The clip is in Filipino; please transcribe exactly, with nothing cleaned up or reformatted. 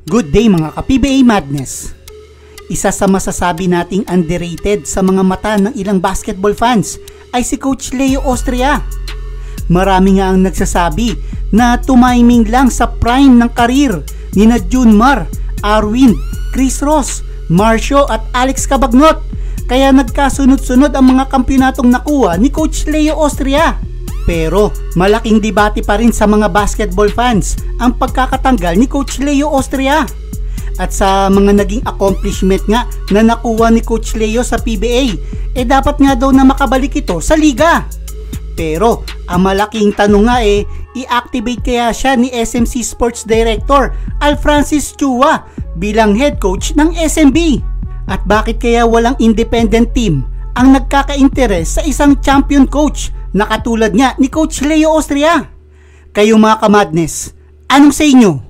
Good day mga ka-P B A Madness! Isa sa masasabi nating underrated sa mga mata ng ilang basketball fans ay si Coach Leo Austria. Marami nga ang nagsasabi na tumiming lang sa prime ng karir ni na Junmar, Arwin, Chris Ross, Marcio at Alex Cabagnot, kaya nagkasunod-sunod ang mga kampyonatong nakuha ni Coach Leo Austria. Pero malaking debate pa rin sa mga basketball fans ang pagkakatanggal ni Coach Leo Austria. At sa mga naging accomplishment nga na nakuha ni Coach Leo sa P B A, eh dapat nga daw na makabalik ito sa liga. Pero ang malaking tanong nga eh, i-activate kaya siya ni S M C Sports Director Al Francis Chua bilang head coach ng S M B? At bakit kaya walang independent team ang nagkaka-interes sa isang champion coach na katulad nga ni Coach Leo Austria? Kayo mga ka-Madness, anong sa inyo?